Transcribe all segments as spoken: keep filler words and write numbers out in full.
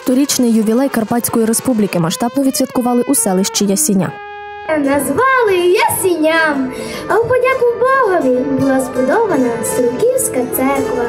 Сторічний ювілей Карпатської Республіки масштабно відсвяткували у селищі Ясіня. Назвали Ясіням, а у подяку Богові була збудована Струківська церква.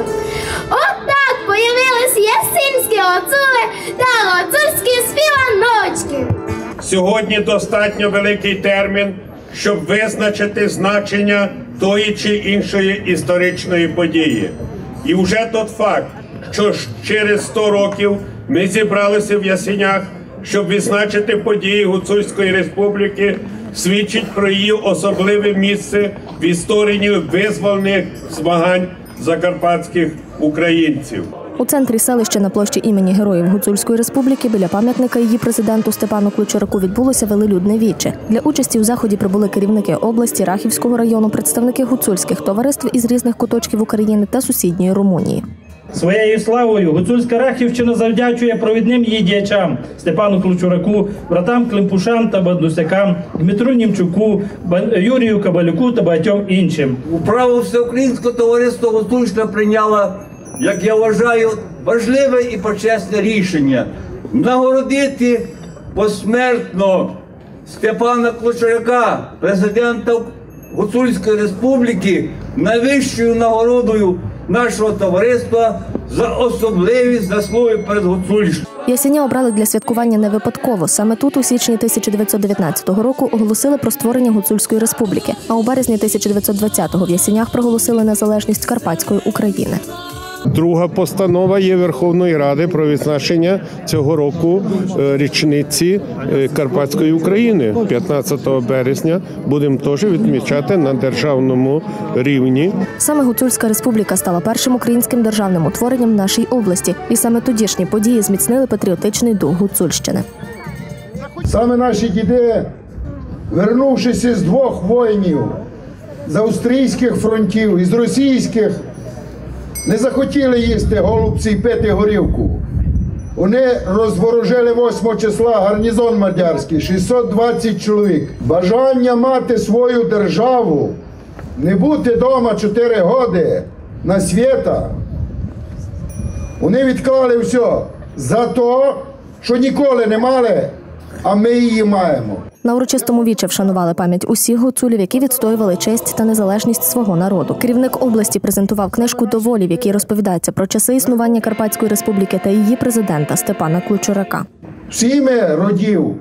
От так появились ясінські гуцули та гуцульські співаночки. Сьогодні достатньо великий термін, щоб визначити значення тої чи іншої історичної події. І вже тот факт, що через сто років ми зібралися в Ясінях, щоб відзначити події Гуцульської Республіки, свідчить про її особливе місце в історії визвольних змагань закарпатських українців. У центрі селища на площі імені Героїв Гуцульської Республіки біля пам'ятника її президенту Степану Клочураку відбулося велелюдне віче. Для участі у заході прибули керівники області, Рахівського району, представники гуцульських товариств із різних куточків України та сусідньої Румунії. Своєю славою Гуцульська Рахівщина завдячує провідним її діячам Степану Клочураку, братам Климпушам та Бандусякам, Дмитру Німчуку, Юрію Кабалюку та багатьом іншим. Управу Всеукраїнського товариства Гуцульщина прийняла, як я вважаю, важливе і почесне рішення – нагородити посмертно Степана Клочурака, президента Гуцульської Республіки, найвищою нагородою нашого товариства за особливі заслуги перед Гуцульщиною. Ясіня обрали для святкування не випадково. Саме тут у січні тисяча дев'ятсот дев'ятнадцятого року оголосили про створення Гуцульської Республіки, а у березні тисяча дев'ятсот двадцятого в Ясінях проголосили незалежність Карпатської України. Друга постанова є Верховної Ради про відзначення цього року річниці Карпатської України. п'ятнадцятого березня будемо теж відмічати на державному рівні. Саме Гуцульська Республіка стала першим українським державним утворенням в нашій області. І саме тодішні події зміцнили патріотичний дух Гуцульщини. Саме наші діди, вернувшись з двох воїнів, з австрійських фронтів і з російських, не захотіли їсти голубці і пити горілку. Вони розворожили восьмого числа гарнізон мадярський, шістсот двадцять чоловік. Бажання мати свою державу, не бути вдома чотири роки на світа, вони відклали все за те, що ніколи не мали, а ми її маємо. На урочистому віче вшанували пам'ять усіх гуцулів, які відстоювали честь та незалежність свого народу. Керівник області презентував книжку «Доволі», в якій розповідається про часи існування Карпатської Республіки та її президента Степана Клочурака. Всі ми родів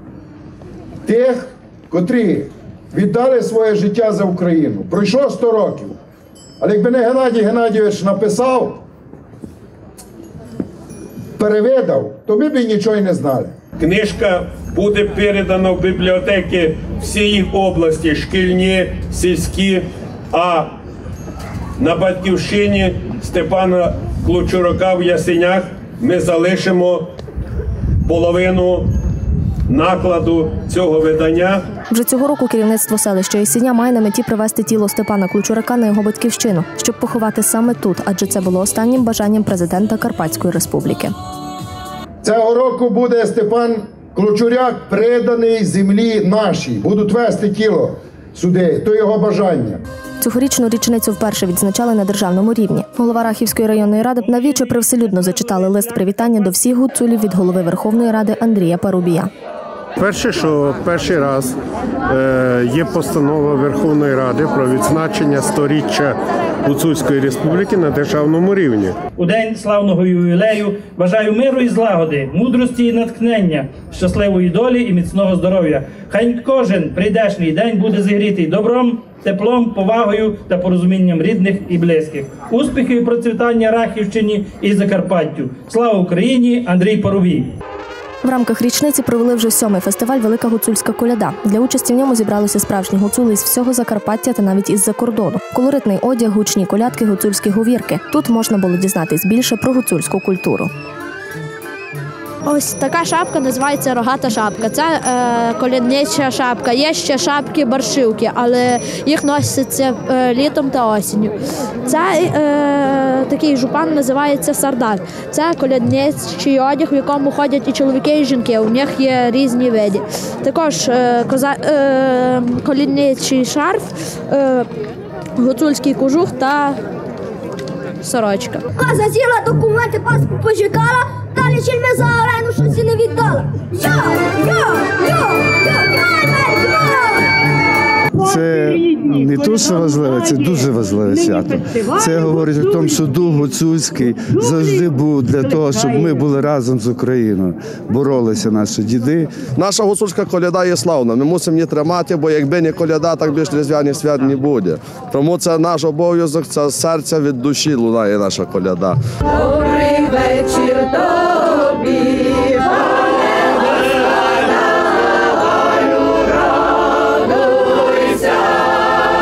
тих, котрі віддали своє життя за Україну. Пройшло сто років. Але якби не Геннадій Геннадійович написав, перевидав, то ми б і нічого й не знали. Книжка буде передана в бібліотеки всієї області, шкільні, сільські, а на батьківщині Степана Клочурака в Ясінях ми залишимо половину накладу цього видання. Вже цього року керівництво селища Ясіня має на меті привезти тіло Степана Клочурака на його батьківщину, щоб поховати саме тут, адже це було останнім бажанням президента Карпатської Республіки. Цього року буде Степан Клочурак приданий землі нашій. Будуть вести тіло сюди, то його бажання. Цьогорічну річницю вперше відзначали на державному рівні. Голова Рахівської районної ради на віче привселюдно зачитали лист привітання до всіх гуцулів від голови Верховної Ради Андрія Парубія. Перше, що перший раз е, є постанова Верховної Ради про відзначення сторіччя Гуцульської Республіки на державному рівні. У день славного ювілею бажаю миру і злагоди, мудрості і натхнення, щасливої долі і міцного здоров'я. Хай кожен прийдешній день буде зігрітий добром, теплом, повагою та порозумінням рідних і близьких. Успіхів і процвітання Рахівщині і Закарпаттю. Слава Україні! Андрій Парубій. В рамках річниці провели вже сьомий фестиваль «Велика гуцульська коляда». Для участі в ньому зібралися справжні гуцули із всього Закарпаття та навіть із-за кордону. Колоритний одяг, гучні колядки, гуцульські говірки. Тут можна було дізнатись більше про гуцульську культуру. Ось така шапка називається рогата шапка. Це е, коляднича шапка. Є ще шапки-баршивки, але їх носяться е, літом та осінню. Це е, такий жупан називається сардар. Це колядничий одяг, в якому ходять і чоловіки, і жінки. У них є різні види. Також е, коза, е, колядничий шарф, е, гуцульський кожух та сорочка. Каза з'їла документи, паспорт почекала, далі чим ми зараз. що важливе, це дуже важливе свято. Це говорить о тому, що дух гуцульський завжди був для того, щоб ми були разом з Україною. Боролися наші діди. Наша гуцульська коляда є славна, ми мусимо її тримати, бо якби не коляда, так більше різдвяних свят не буде. Тому це наш обов'язок, це з серця від душі лунає наша коляда. Добрий вечір тобі,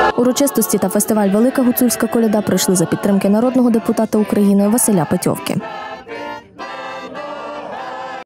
Урочистості та фестиваль «Велика гуцульська коляда» пройшли за підтримки народного депутата України Василя Петьовки.